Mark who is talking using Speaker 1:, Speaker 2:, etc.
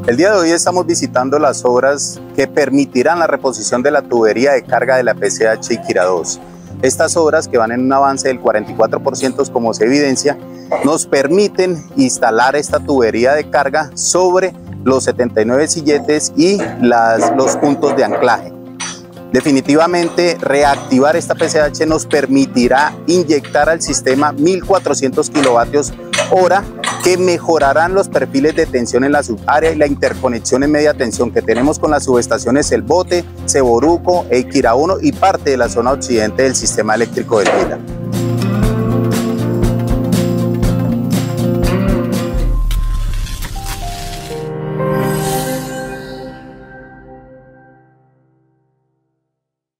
Speaker 1: El día de hoy estamos visitando las obras que permitirán la reposición de la tubería de carga de la PCH Iquirá 2. Estas obras, que van en un avance del 44% como se evidencia, nos permiten instalar esta tubería de carga sobre los 79 silletes y los puntos de anclaje. Definitivamente, reactivar esta PCH nos permitirá inyectar al sistema 1.400 kilovatios hora que mejorarán los perfiles de tensión en la subárea y la interconexión en media tensión que tenemos con las subestaciones El Bote, Ceboruco, Iquirá 1 y parte de la zona occidente del sistema eléctrico del Huila.